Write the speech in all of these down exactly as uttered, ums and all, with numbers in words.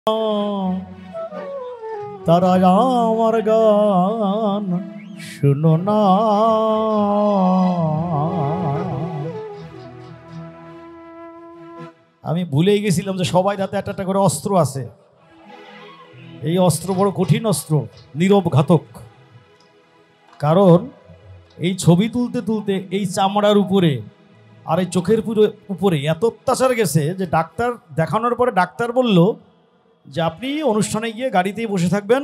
তারা আমার গান শুনো না। আমি ভুলেই গেছিলাম যে সবাই হাতে একটা একটা করে অস্ত্র আছে। এই অস্ত্র বড় কঠিন অস্ত্র, নীরব ঘাতক। কারণ এই ছবি তুলতে তুলতে এই চামড়ার উপরে আর এই চোখের উপরে এত অত্যাচার গেছে যে ডাক্তার দেখানোর পরে ডাক্তার বলল যে আপনি অনুষ্ঠানে গিয়ে গাড়িতেই বসে থাকবেন,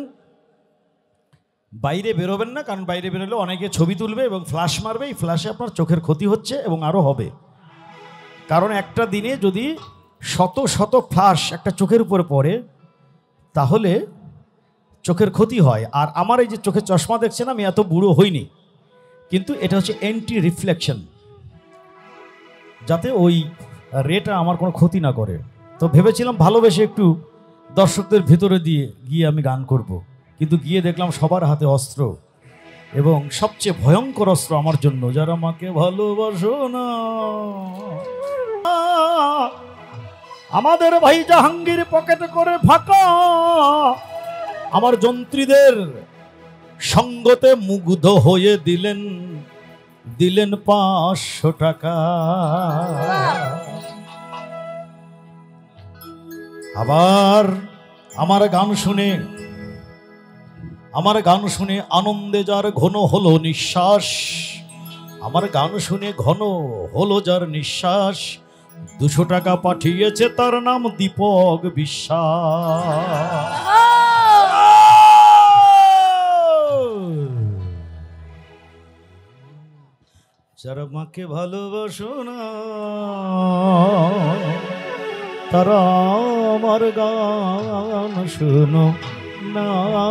বাইরে বেরোবেন না, কারণ বাইরে বেরোলে অনেকে ছবি তুলবে এবং ফ্ল্যাশ মারবে। এই ফ্ল্যাশে আপনার চোখের ক্ষতি হচ্ছে এবং আরও হবে। কারণ একটা দিনে যদি শত শত ফ্ল্যাশ একটা চোখের উপরে পড়ে তাহলে চোখের ক্ষতি হয়। আর আমার এই যে চোখের চশমা দেখছেন, আমি এত বুড়ো হইনি, কিন্তু এটা হচ্ছে অ্যান্টি রিফ্লেকশন, যাতে ওই রেটা আমার কোনো ক্ষতি না করে। তো ভেবেছিলাম ভালোবেসে একটু দর্শকদের ভেতরে দিয়ে গিয়ে আমি গান করব, কিন্তু গিয়ে দেখলাম সবার হাতে অস্ত্র, এবং সবচেয়ে ভয়ঙ্কর অস্ত্র আমার জন্য, যারা আমাকে ভালোবাসো না। আমাদের ভাই জাহাঙ্গীর পকেট করে ফাঁকা, আমার যন্ত্রীদের সঙ্গতে মুগ্ধ হয়ে দিলেন দিলেন পাঁচশো টাকা। আবার আমার গান শুনে আমার গান শুনে আনন্দে যার ঘন হলো নিঃশ্বাস, আমার গান শুনে ঘন হলো যার নিঃশ্বাস, দুশো টাকা পাঠিয়েছে, তার নাম দীপক বিশ্বাস। যারা মাকে ভালোবাসো না তারা আমার গান শুনো না।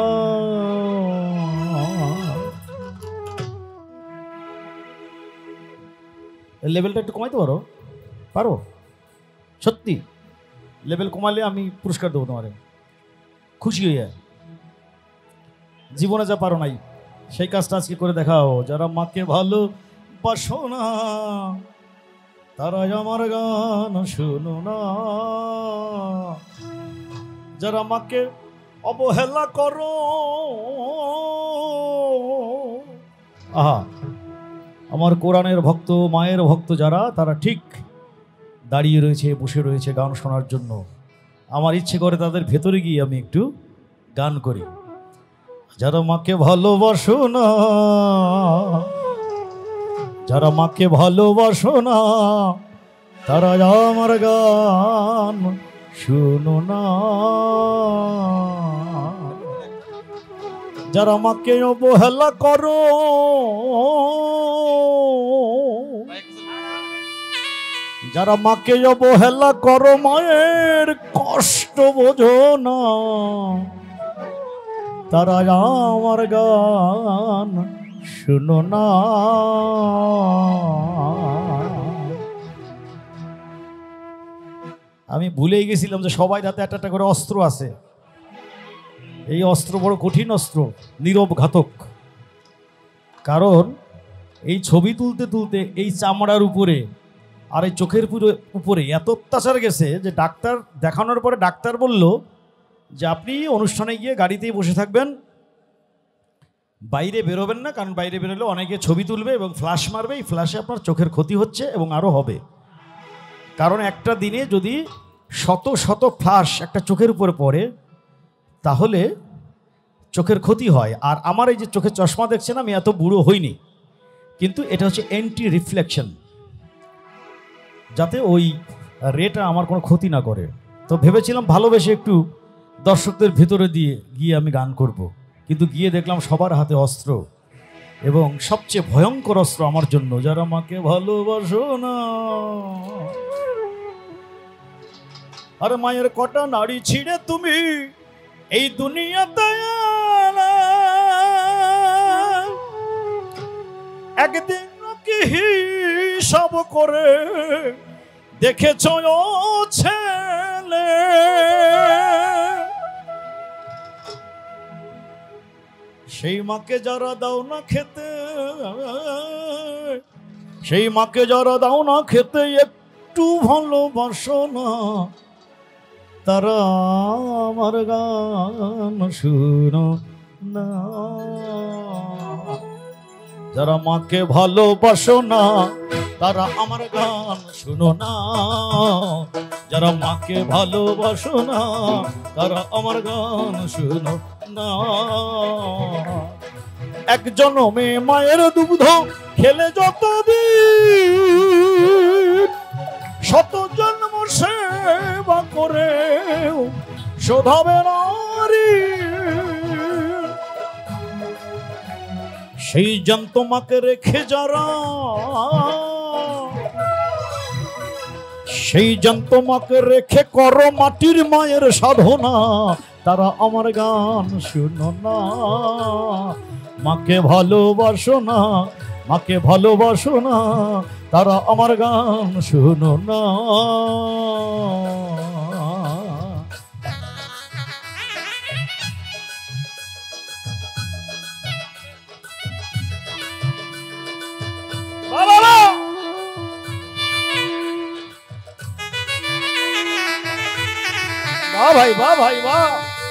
লেভেলটা একটু কমাইতে পারো পারো সত্যি? লেভেল কমালে আমি পুরস্কার দেবো তোমারে, খুশি হইয়া। জীবনে যা পারো নাই সেই কাজটা আজকে করে দেখাও। যারা মাকে ভালোবাসো না তারা আমার গান শুনো না। যারা মাকে অবহেলা করো, আহা, আমার কোরআনের ভক্ত, মায়ের ভক্ত যারা, তারা ঠিক দাঁড়িয়ে রয়েছে, বসে রয়েছে গান শোনার জন্য। আমার ইচ্ছে করে তাদের ভেতরে গিয়ে আমি একটু গান করি। যারা মাকে ভালোবাসো না যারা মাকে ভালোবাসো না তারা আমার গান শুনো না। যারা মাকে অবহেলা করো, যারা মাকে অবহেলা করো, মায়ের কষ্ট বোঝো না, তারা আমার গান শুনো না। আমি ভুলেই গেছিলাম যে সবাই হাতে একটা একটা করে অস্ত্র আছে। এই অস্ত্র বড় কঠিন অস্ত্র, নীরব ঘাতক। কারণ এই ছবি তুলতে তুলতে এই চামড়ার উপরে আর এই চোখের উপরে এত অত্যাচার গেছে যে ডাক্তার দেখানোর পরে ডাক্তার বলল যে আপনি অনুষ্ঠানে গিয়ে গাড়িতেই বসে থাকবেন, বাইরে বেরোবেন না, কারণ বাইরে বেরোলে অনেকে ছবি তুলবে এবং ফ্ল্যাশ মারবে। এই ফ্ল্যাশে আপনার চোখের ক্ষতি হচ্ছে এবং আরও হবে। কারণ একটা দিনে যদি শত শত ফ্ল্যাশ একটা চোখের উপরে পড়ে তাহলে চোখের ক্ষতি হয়। আর আমার এই যে চোখের চশমা দেখছেন, আমি এত বুড়ো হইনি, কিন্তু এটা হচ্ছে অ্যান্টি রিফ্লেকশন, যাতে ওই রেটা আমার কোনো ক্ষতি না করে। তো ভেবেছিলাম ভালোবেসে একটু দর্শকদের ভেতরে দিয়ে গিয়ে আমি গান করব, কিন্তু গিয়ে দেখলাম সবার হাতে অস্ত্র, এবং সবচেয়ে ভয়ঙ্কর অস্ত্র আমার জন্য, যারা মাকে ভালোবাসো না। আরে মায়ের কটা নাড়ি ছিঁড়ে তুমি এই দুনিয়াতে একদিন কি হিসাব করে দেখেছ ছেলে? সেই মাকে যারা দাও না খেতে, সেই মাকে যারা দাও না খেতে, একটু ভালোবাসো না, তারা আমার গান শুনো না। যারা মাকে ভালোবাসো না তারা আমার গান শুনো না। যারা মাকে ভালোবাসো না তারা আমার গান শুনো না। এক জনমে মায়ের দুগ্ধ খেলে যতদিন, শত জন্ম সেবা করে শোধাবে নারী। সেই জ্যান্ত মাকে রেখে যারা, সেই জ্যান্ত মাকে রেখে করো মাটির মায়ের সাধনা, তারা আমার গান শুনো না। মাকে ভালোবাসো না, মাকে ভালোবাসো না, তারা আমার গান শুনো না। वाह भाई, वाह भाई, वाह।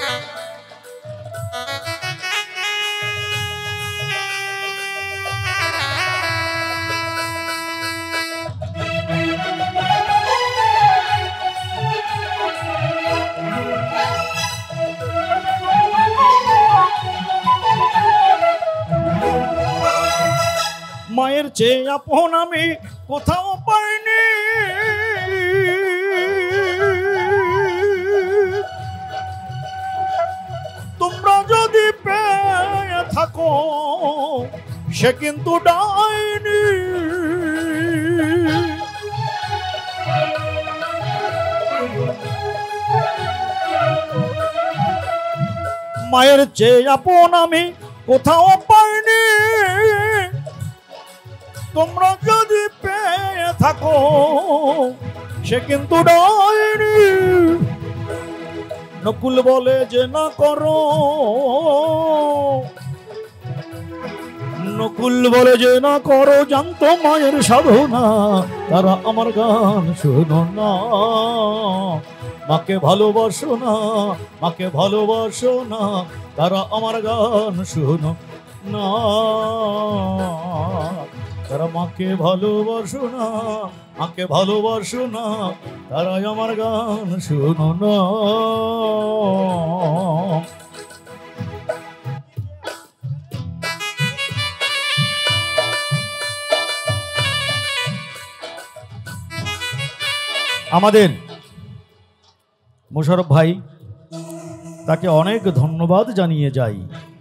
মায়ের চেয়ে আপন আমি কোথাও পাইনি, তোমরা যদি পেয়ে থাকো সে কিন্তু ডাইনি। মায়ের চেয়ে আপন আমি কোথাও পাইনি, তোমরা যদি পেয়ে থাকো সে কিন্তু ডাইনি। নকুল বলে যে না করো, নকুল বলে যে না করো জানতো মায়ের সাধনা, তারা আমার গান শোনো না। মাকে ভালোবাসো না, মাকে ভালোবাসো না, তারা আমার গান শোনো না। তারা মাকে ভালোবাসো না, মাকে ভালোবাসো না, তারাই আমার গান শোনো না। আমাদের মোশাররফ ভাই, তাকে অনেক ধন্যবাদ জানিয়ে যাই।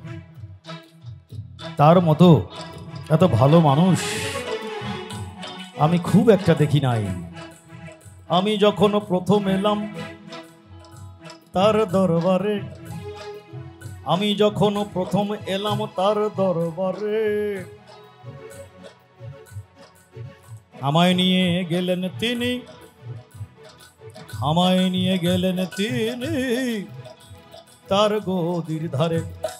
তার মতো এত ভালো মানুষ আমি খুব একটা দেখি নাই। আমি যখন প্রথম এলাম তার দরবারে, আমি যখন প্রথম এলাম তার দরবারে, আমায় নিয়ে গেলেন তিনি, আমায় নিয়ে গেলেন তিনি তার গদির ধারে।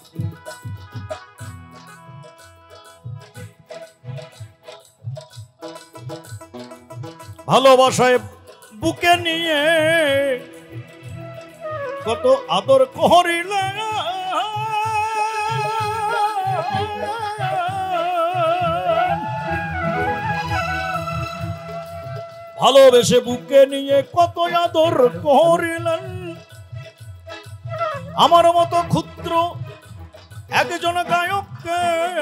ভালোবাসায় বুকে নিয়ে কত আদর করিলেন, ভালোবেসে বুকে নিয়ে কত আদর করিলেন। আমার মতো ক্ষুদ্র একজন গায়ককে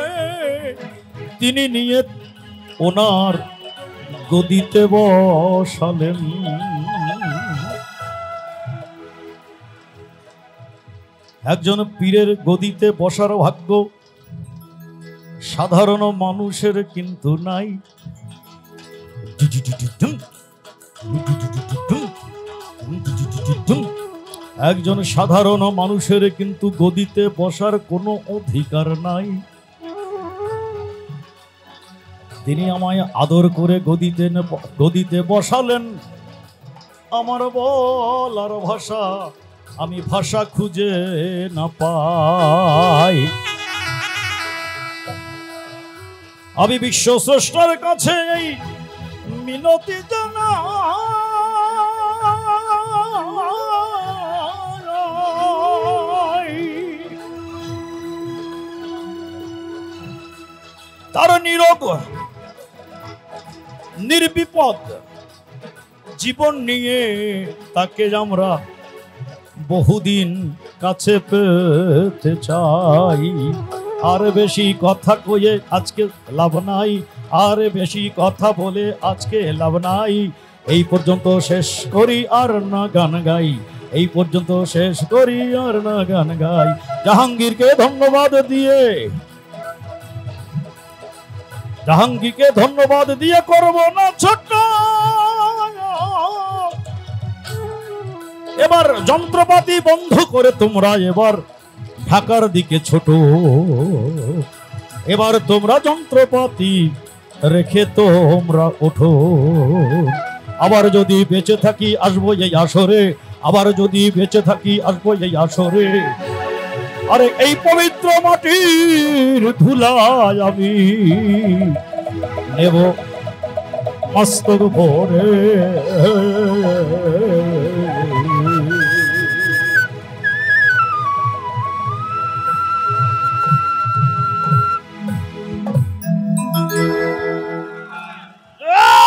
তিনি নিয়ে ওনার গদিতে বসালেন। একজন পীরের গদিতে বসার ভাগ্য সাধারণ মানুষের কিন্তু নাই। একজন সাধারণ মানুষের কিন্তু গদিতে বসার কোনো অধিকার নাই। তিনি আমায় আদর করে গদিতে গদিতে বসালেন। আমার বলার ভাষা আমি ভাষা খুঁজে না পাই। আমি বিশ্ব স্রষ্টার কাছে এই মিনতি জানাই, নিরোগ নির্বিপদ জীবন নিয়ে তাকে আমরা বহুদিন কাছে পেতে চাই। আর বেশি কথা কয়ে আজকে লাভ নাই, আর বেশি কথা বলে আজকে লাভ নাই। এই পর্যন্ত শেষ করি আর না গান গাই, এই পর্যন্ত শেষ করি আর না গান গাই। জাহাঙ্গীরকে ধন্যবাদ দিয়ে জাহাঙ্গীরকে ধন্যবাদ দিয়ে করব না ছোট। এবার যন্ত্রপাতি বন্ধ করে তোমরা এবার ঢাকার দিকে ছোট। এবার তোমরা যন্ত্রপাতি রেখে তোমরা ওঠো। আবার যদি বেঁচে থাকি আসবো এই আসরে, আবার যদি বেঁচে থাকি আসবো এই আসরে। আরে এই পবিত্র মাটির ধুলায় আমি নেব মস্তক ভরে।